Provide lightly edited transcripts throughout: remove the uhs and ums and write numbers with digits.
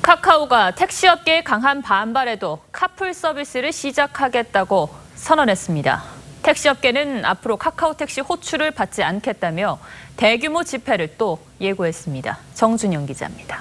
카카오가 택시업계의 강한 반발에도 카풀 서비스를 시작하겠다고 선언했습니다. 택시업계는 앞으로 카카오 택시 호출을 받지 않겠다며 대규모 집회를 또 예고했습니다. 정준영 기자입니다.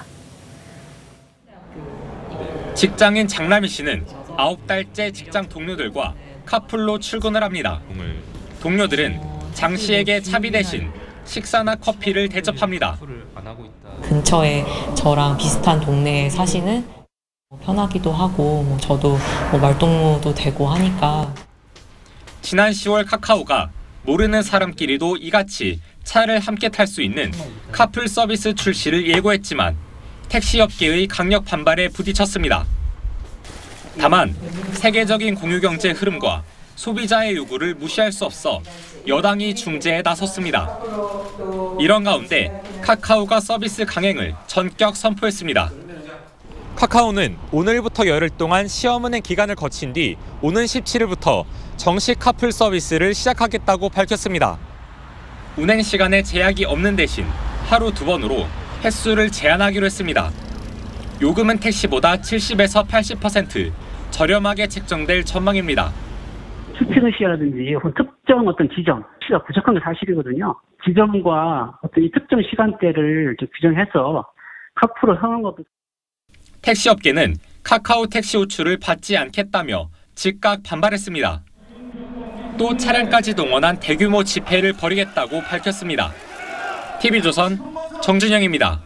직장인 장남희 씨는 9달째 직장 동료들과 카풀로 출근을 합니다. 동료들은 장 씨에게 차비 대신 식사나 커피를 대접합니다. 근처에 저랑 비슷한 동네에 사시는 편하기도 하고 저도 말동무도 되고 하니까. 지난 10월 카카오가 모르는 사람끼리도 이같이 차를 함께 탈 수 있는 카풀 서비스 출시를 예고했지만 택시업계의 강력 반발에 부딪혔습니다. 다만 세계적인 공유경제 흐름과 소비자의 요구를 무시할 수 없어 여당이 중재에 나섰습니다. 이런 가운데 카카오가 서비스 강행을 전격 선포했습니다. 카카오는 오늘부터 열흘 동안 시험은행 기간을 거친 뒤 오는 17일부터 정식 카풀 서비스를 시작하겠다고 밝혔습니다. 운행 시간에 제약이 없는 대신 하루 2번으로 횟수를 제한하기로 했습니다. 요금은 택시보다 70에서 80% 저렴하게 책정될 전망입니다. 출퇴근 시라든지 특정 어떤 지점, 시가 부족한 게 사실이거든요. 지점과 어떤 이 특정 시간대를 규정해서 카풀을 하는 것도. 택시업계는 카카오 택시 호출을 받지 않겠다며 즉각 반발했습니다. 또 차량까지 동원한 대규모 집회를 벌이겠다고 밝혔습니다. TV조선 정준영입니다.